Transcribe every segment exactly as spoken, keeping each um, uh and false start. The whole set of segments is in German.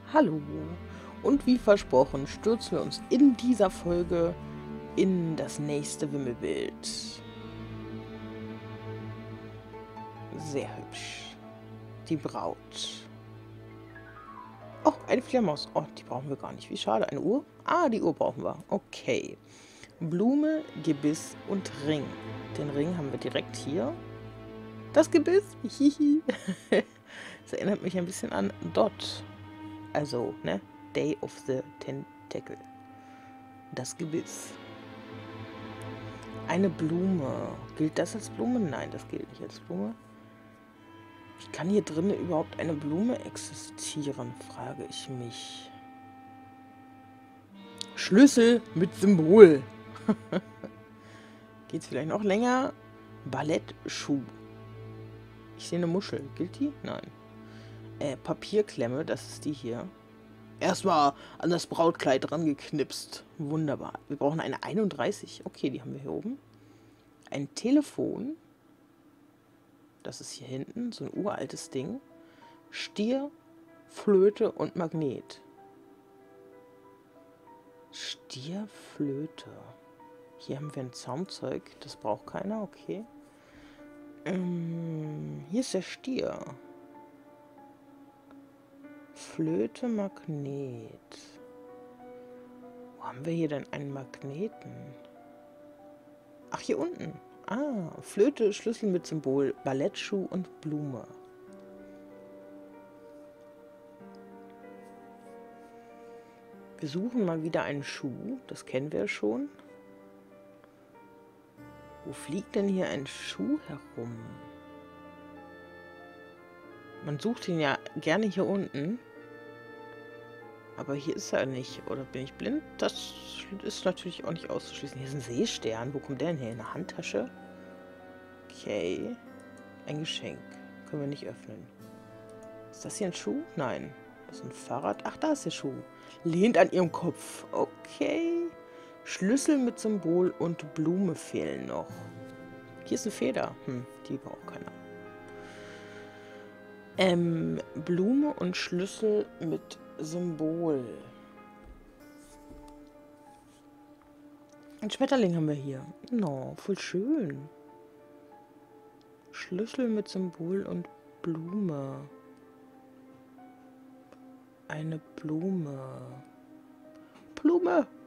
Hallo. Und wie versprochen stürzen wir uns in dieser Folge in das nächste Wimmelbild. Sehr hübsch. Die Braut. Oh, eine Fledermaus. Oh, die brauchen wir gar nicht. Wie schade. Eine Uhr? Ah, die Uhr brauchen wir. Okay. Blume, Gebiss und Ring. Den Ring haben wir direkt hier. Das Gebiss. Hihi. Das erinnert mich ein bisschen an Dot. Also, ne? Day of the Tentacle. Das Gebiss. Eine Blume. Gilt das als Blume? Nein, das gilt nicht als Blume. Wie kann hier drinnen überhaupt eine Blume existieren, frage ich mich. Schlüssel mit Symbol. Geht's vielleicht noch länger? Ballettschuh. Ich sehe eine Muschel. Gilt die? Nein. Äh, Papierklemme, das ist die hier. Erstmal an das Brautkleid dran geknipst. Wunderbar. Wir brauchen eine einunddreißig. Okay, die haben wir hier oben. Ein Telefon. Das ist hier hinten. So ein uraltes Ding. Stier, Flöte und Magnet. Stier, Flöte. Hier haben wir ein Zaumzeug. Das braucht keiner. Okay. Ähm, hier ist der Stier. Flöte, Magnet. Wo haben wir hier denn einen Magneten? Ach, hier unten. Ah, Flöte, Schlüssel mit Symbol, Ballettschuh und Blume. Wir suchen mal wieder einen Schuh. Das kennen wir schon. Wo fliegt denn hier ein Schuh herum? Man sucht ihn ja gerne hier unten. Aber hier ist er nicht. Oder bin ich blind? Das ist natürlich auch nicht auszuschließen. Hier ist ein Seestern. Wo kommt der denn her? In eine Handtasche? Okay. Ein Geschenk. Können wir nicht öffnen. Ist das hier ein Schuh? Nein. Das ist ein Fahrrad. Ach, da ist der Schuh. Lehnt an ihrem Kopf. Okay. Schlüssel mit Symbol und Blume fehlen noch. Hier ist eine Feder. Hm, die braucht keiner. Ähm, Blume und Schlüssel mit Symbol. Ein Schmetterling haben wir hier. No, voll schön. Schlüssel mit Symbol und Blume. Eine Blume. Blume!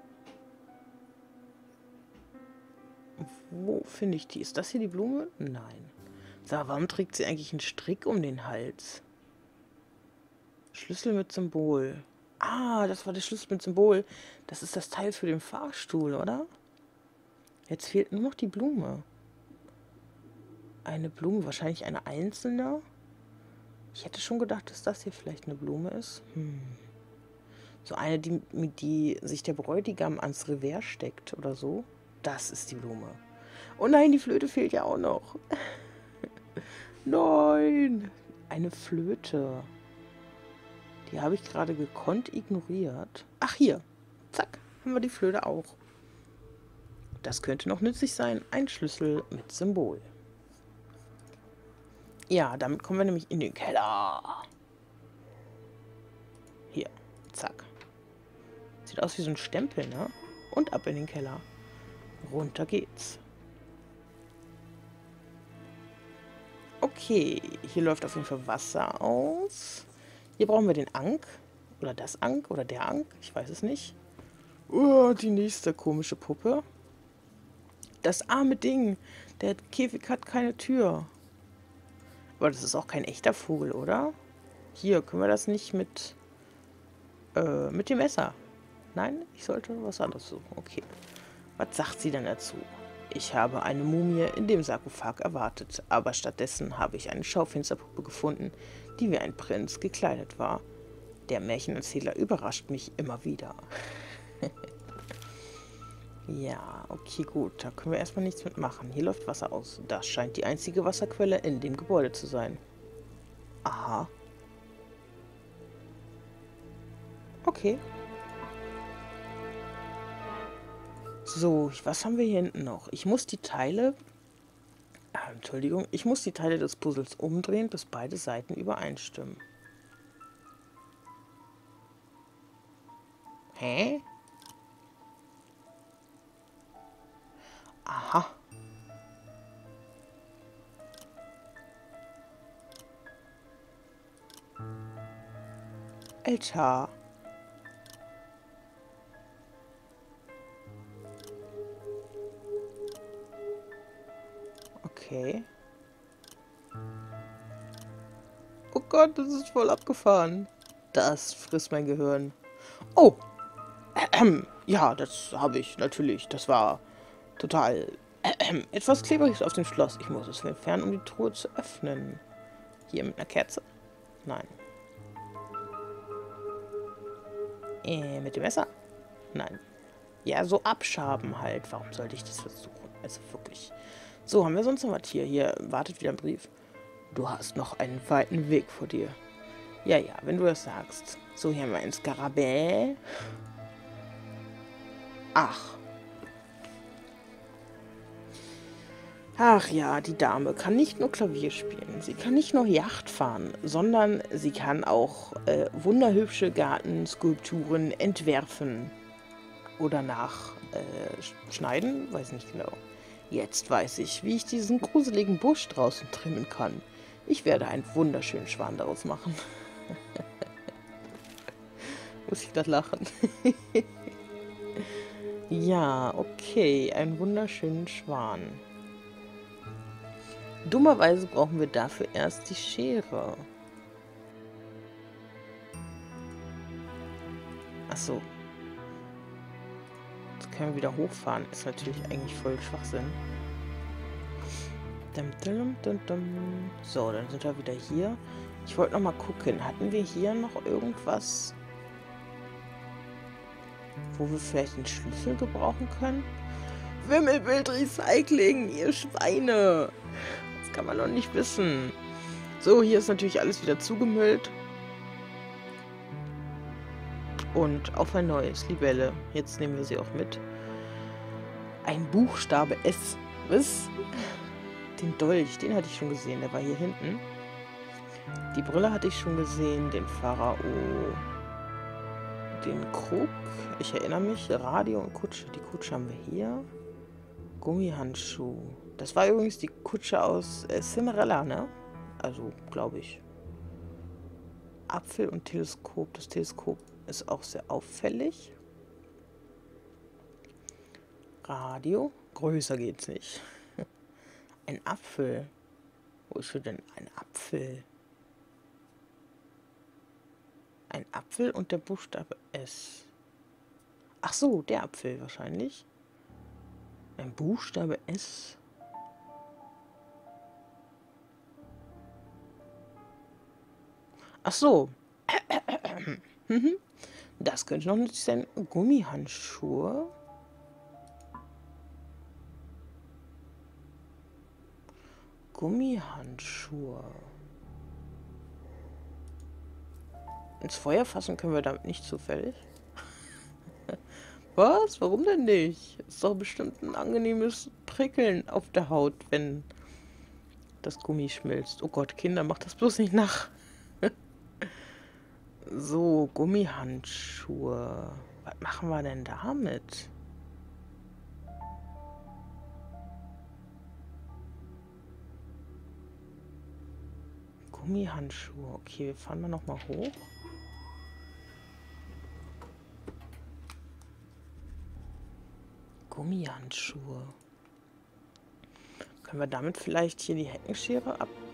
Wo finde ich die? Ist das hier die Blume? Nein. Sag, warum trägt sie eigentlich einen Strick um den Hals? Schlüssel mit Symbol. Ah, das war der Schlüssel mit Symbol. Das ist das Teil für den Fahrstuhl, oder? Jetzt fehlt nur noch die Blume. Eine Blume, wahrscheinlich eine einzelne. Ich hätte schon gedacht, dass das hier vielleicht eine Blume ist. Hm. So eine, die, die sich der Bräutigam ans Revers steckt oder so. Das ist die Blume. Oh nein, die Flöte fehlt ja auch noch. Nein! Eine Flöte. Die habe ich gerade gekonnt ignoriert. Ach, hier. Zack, haben wir die Flöte auch. Das könnte noch nützlich sein. Ein Schlüssel mit Symbol. Ja, damit kommen wir nämlich in den Keller. Hier, zack. Sieht aus wie so ein Stempel, ne? Und ab in den Keller. Runter geht's. Okay, hier läuft auf jeden Fall Wasser aus. Hier brauchen wir den Ank. Oder das Ank. Oder der Ank. Ich weiß es nicht. Oh, die nächste komische Puppe. Das arme Ding. Der Käfig hat keine Tür. Aber das ist auch kein echter Vogel, oder? Hier, können wir das nicht mit... Äh, mit dem Messer? Nein, ich sollte was anderes suchen. Okay. Was sagt sie denn dazu? Ich habe eine Mumie in dem Sarkophag erwartet, aber stattdessen habe ich eine Schaufensterpuppe gefunden, die wie ein Prinz gekleidet war. Der Märchenerzähler überrascht mich immer wieder. Ja, okay, gut. Da können wir erstmal nichts mitmachen. Hier läuft Wasser aus. Das scheint die einzige Wasserquelle in dem Gebäude zu sein. Aha. Okay. So, was haben wir hier hinten noch? Ich muss die Teile... Ah, Entschuldigung. Ich muss die Teile des Puzzles umdrehen, bis beide Seiten übereinstimmen. Hä? Aha. Alter. Okay. Oh Gott, das ist voll abgefahren. Das frisst mein Gehirn. Oh. Ähm, ja, das habe ich natürlich. Das war total ähm, etwas Klebriges auf dem Schloss. Ich muss es entfernen, um die Truhe zu öffnen. Hier mit einer Kerze? Nein. Äh, mit dem Messer? Nein. Ja, so abschaben halt. Warum sollte ich das versuchen? Also wirklich. So, haben wir sonst noch was hier? Hier wartet wieder ein Brief. Du hast noch einen weiten Weg vor dir. Ja, ja, wenn du das sagst. So, hier haben wir ein Skarabäi. Ach. Ach ja, die Dame kann nicht nur Klavier spielen, sie kann nicht nur Yacht fahren, sondern sie kann auch äh, wunderhübsche Gartenskulpturen entwerfen oder nachschneiden, äh, weiß nicht genau. Jetzt weiß ich, wie ich diesen gruseligen Busch draußen trimmen kann. Ich werde einen wunderschönen Schwan daraus machen. Muss ich gerade lachen. Ja, okay, einen wunderschönen Schwan. Dummerweise brauchen wir dafür erst die Schere. Achso. Jetzt können wir wieder hochfahren. Ist natürlich eigentlich voll Schwachsinn. So, dann sind wir wieder hier. Ich wollte noch mal gucken. Hatten wir hier noch irgendwas, wo wir vielleicht einen Schlüssel gebrauchen können? Wimmelbild Recycling, ihr Schweine! Das kann man noch nicht wissen. So, hier ist natürlich alles wieder zugemüllt. Und auf ein neues, Libelle. Jetzt nehmen wir sie auch mit. Ein Buchstabe S. Was? Den Dolch, den hatte ich schon gesehen. Der war hier hinten. Die Brille hatte ich schon gesehen. Den Pharao. Den Krug. Ich erinnere mich. Radio und Kutsche. Die Kutsche haben wir hier. Gummihandschuh. Das war übrigens die Kutsche aus äh, Cinderella, ne? Also, glaube ich. Apfel und Teleskop. Das Teleskop ist auch sehr auffällig. Radio. Größer geht's nicht. Ein Apfel. Wo ist denn ein Apfel? Ein Apfel und der Buchstabe S. Ach so, der Apfel wahrscheinlich. Ein Buchstabe S. Ach so. Das könnte noch nicht sein. Gummihandschuhe. Gummihandschuhe. Ins Feuer fassen können wir damit nicht zufällig. Was? Warum denn nicht? Ist doch bestimmt ein angenehmes Prickeln auf der Haut, wenn das Gummi schmilzt. Oh Gott, Kinder, macht das bloß nicht nach. So, Gummihandschuhe. Was machen wir denn damit? Gummihandschuhe. Okay, wir fahren mal noch mal hoch. Gummihandschuhe. Können wir damit vielleicht hier die Heckenschere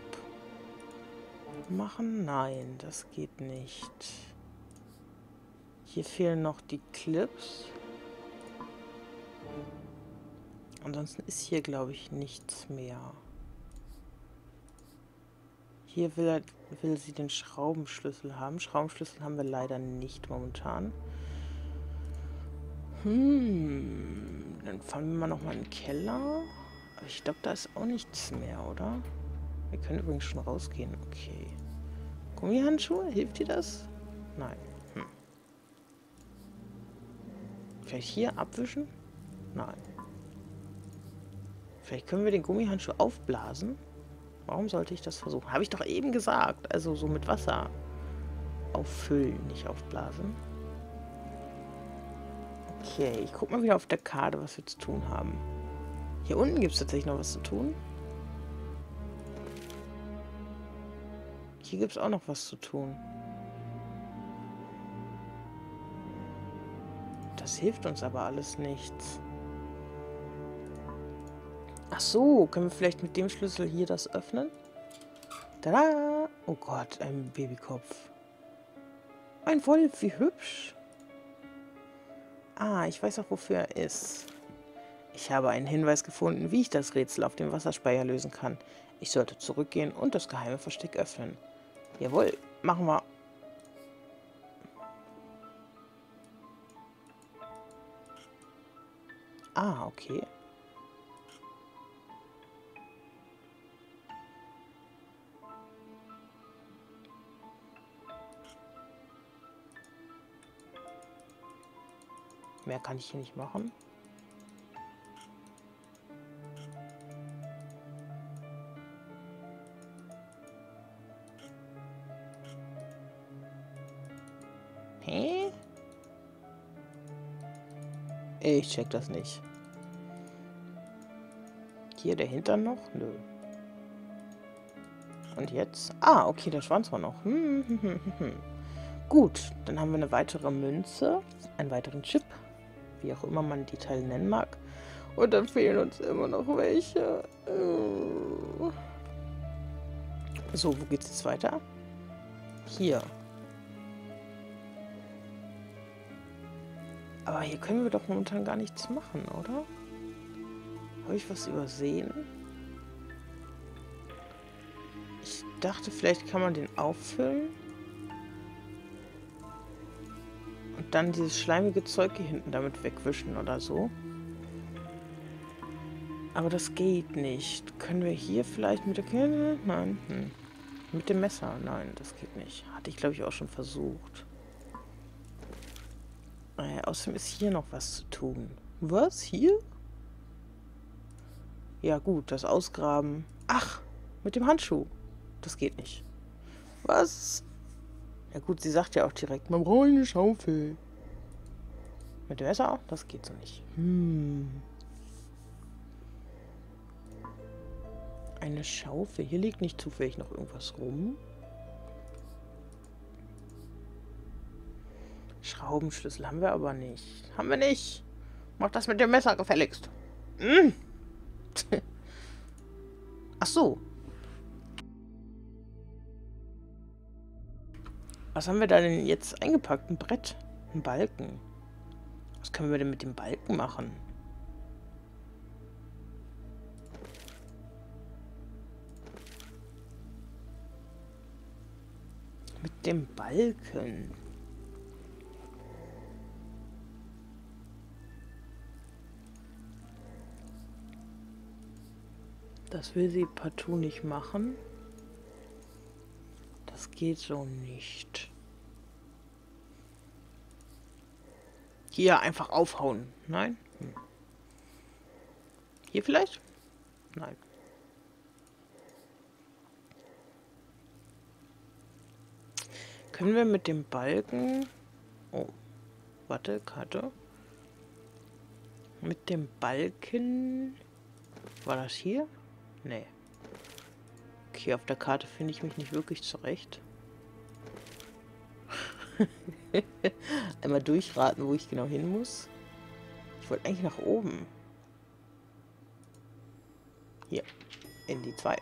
abmachen? Nein, das geht nicht. Hier fehlen noch die Clips. Ansonsten ist hier, glaube ich, nichts mehr. Hier will, er, will sie den Schraubenschlüssel haben. Schraubenschlüssel haben wir leider nicht momentan. Hm, dann fahren wir mal noch mal in den Keller. Aber ich glaube, da ist auch nichts mehr, oder? Wir können übrigens schon rausgehen. Okay. Gummihandschuhe? Hilft dir das? Nein. Hm. Vielleicht hier abwischen? Nein. Vielleicht können wir den Gummihandschuh aufblasen. Warum sollte ich das versuchen? Habe ich doch eben gesagt. Also so mit Wasser auffüllen, nicht aufblasen. Okay, ich guck mal wieder auf der Karte, was wir zu tun haben. Hier unten gibt es tatsächlich noch was zu tun. Hier gibt es auch noch was zu tun. Das hilft uns aber alles nichts. Ach so, können wir vielleicht mit dem Schlüssel hier das öffnen? Tada! Oh Gott, ein Babykopf. Ein Wolf, wie hübsch. Ah, ich weiß auch, wofür er ist. Ich habe einen Hinweis gefunden, wie ich das Rätsel auf dem Wasserspeicher lösen kann. Ich sollte zurückgehen und das geheime Versteck öffnen. Jawohl, machen wir. Ah, okay. Mehr kann ich hier nicht machen. Hä? Ich check das nicht. Hier der Hintern noch? Nö. Und jetzt? Ah, okay, der Schwanz war noch. Hm, hm, hm, hm. Gut, dann haben wir eine weitere Münze, einen weiteren Chip, wie auch immer man die Teile nennen mag. Und dann fehlen uns immer noch welche. So, wo geht's jetzt weiter? Hier. Aber hier können wir doch momentan gar nichts machen, oder? Habe ich was übersehen? Ich dachte, vielleicht kann man den auffüllen. Und dann dieses schleimige Zeug hier hinten damit wegwischen oder so. Aber das geht nicht. Können wir hier vielleicht mit der Kette? Nein. Hm. Mit dem Messer? Nein, das geht nicht. Hatte ich, glaube ich, auch schon versucht. Äh, außerdem ist hier noch was zu tun. Was? Hier? Ja gut, das Ausgraben. Ach, mit dem Handschuh. Das geht nicht. Was? Ja gut, sie sagt ja auch direkt, man braucht eine Schaufel. Mit dem Messer? Das geht so nicht. Hm. Eine Schaufel. Hier liegt nicht zufällig noch irgendwas rum. Schraubenschlüssel haben wir aber nicht. Haben wir nicht. Mach das mit dem Messer gefälligst. Mm. Ach so. Was haben wir da denn jetzt eingepackt? Ein Brett. Ein Balken. Was können wir denn mit dem Balken machen? Mit dem Balken. Das will sie partout nicht machen. Das geht so nicht. Hier einfach aufhauen. Nein? Hm. Hier vielleicht? Nein. Können wir mit dem Balken... Oh, warte, Karte. Mit dem Balken... War das hier? Nee. Okay, auf der Karte finde ich mich nicht wirklich zurecht. Einmal durchraten, wo ich genau hin muss. Ich wollte eigentlich nach oben. Hier, in die zwei.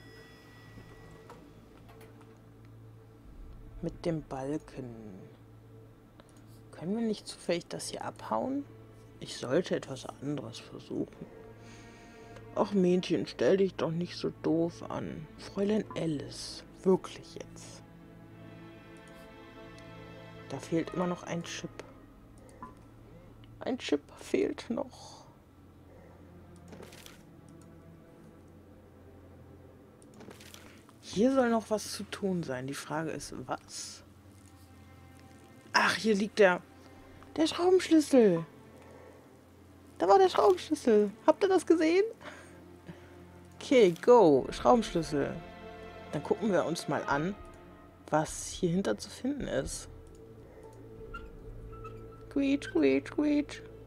Mit dem Balken. Können wir nicht zufällig das hier abhauen? Ich sollte etwas anderes versuchen. Ach Mädchen, stell dich doch nicht so doof an. Fräulein Alice, wirklich jetzt. Da fehlt immer noch ein Chip. Ein Chip fehlt noch. Hier soll noch was zu tun sein. Die Frage ist, was? Ach, hier liegt der... Der Schraubenschlüssel. Da war der Schraubenschlüssel. Habt ihr das gesehen? Okay, go. Schraubenschlüssel. Dann gucken wir uns mal an, was hier hinter zu finden ist. Quietsch, quietsch, quietsch.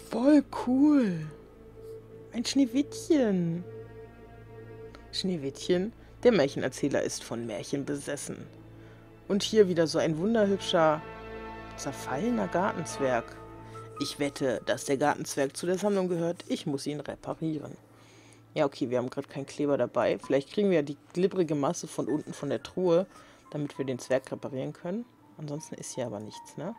Voll cool. Ein Schneewittchen. Schneewittchen, der Märchenerzähler, ist von Märchen besessen. Und hier wieder so ein wunderhübscher, zerfallener Gartenzwerg. Ich wette, dass der Gartenzwerg zu der Sammlung gehört. Ich muss ihn reparieren. Ja, okay, wir haben gerade keinen Kleber dabei. Vielleicht kriegen wir ja die glibbrige Masse von unten von der Truhe, damit wir den Zwerg reparieren können. Ansonsten ist hier aber nichts, ne?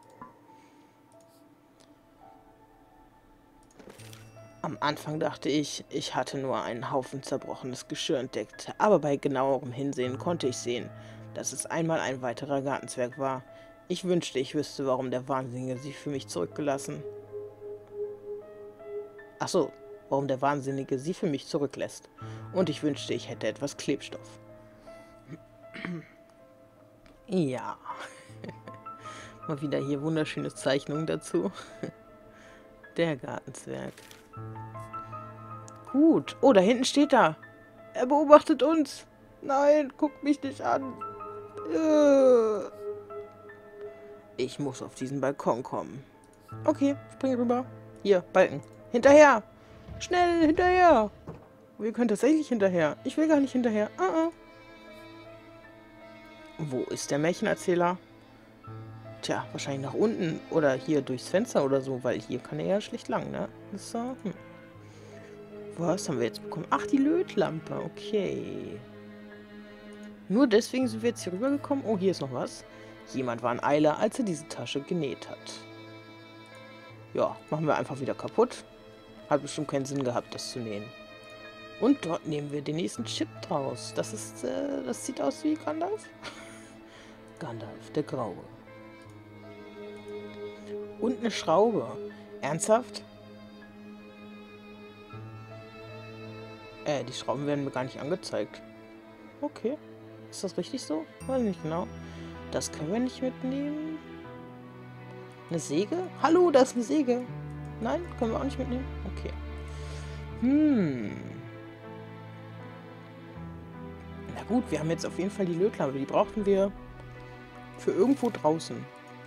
Am Anfang dachte ich, ich hatte nur einen Haufen zerbrochenes Geschirr entdeckt. Aber bei genauerem Hinsehen konnte ich sehen, dass es einmal ein weiterer Gartenzwerg war. Ich wünschte, ich wüsste, warum der Wahnsinnige sie für mich zurückgelassen. Ach so, warum der Wahnsinnige sie für mich zurücklässt. Und ich wünschte, ich hätte etwas Klebstoff. Ja. Mal wieder hier wunderschöne Zeichnungen dazu. Der Gartenzwerg. Gut. Oh, da hinten steht er. Er beobachtet uns. Nein, guck mich nicht an. Ich muss auf diesen Balkon kommen. Okay, spring rüber. Hier, Balken. Hinterher. Schnell, hinterher. Wir können tatsächlich hinterher. Ich will gar nicht hinterher. Uh-uh. Wo ist der Märchenerzähler? Tja, wahrscheinlich nach unten. Oder hier durchs Fenster oder so, weil hier kann er ja schlecht lang, ne? So, hm. Was haben wir jetzt bekommen? Ach, die Lötlampe. Okay. Nur deswegen sind wir jetzt hier rübergekommen. Oh, hier ist noch was. Jemand war in Eile, als er diese Tasche genäht hat. Ja, machen wir einfach wieder kaputt. Hat bestimmt keinen Sinn gehabt, das zu nähen. Und dort nehmen wir den nächsten Chip draus. Das ist, äh, das sieht aus wie Gandalf. Gandalf, der Graue. Und eine Schraube. Ernsthaft? Äh, die Schrauben werden mir gar nicht angezeigt. Okay. Ist das richtig so? Weiß nicht genau. Das können wir nicht mitnehmen. Eine Säge? Hallo, da ist eine Säge. Nein, können wir auch nicht mitnehmen? Okay. Hm. Na gut, wir haben jetzt auf jeden Fall die Lötlampe. Die brauchten wir für irgendwo draußen.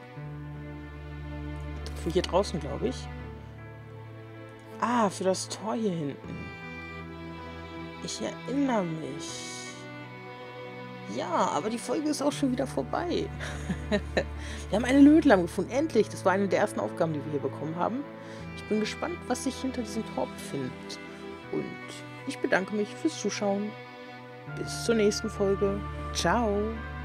Für hier draußen, glaube ich. Ah, für das Tor hier hinten. Ich erinnere mich. Ja, aber die Folge ist auch schon wieder vorbei. Wir haben eine Lötlampe gefunden. Endlich. Das war eine der ersten Aufgaben, die wir hier bekommen haben. Ich bin gespannt, was sich hinter diesem Tor befindet. Und ich bedanke mich fürs Zuschauen. Bis zur nächsten Folge. Ciao.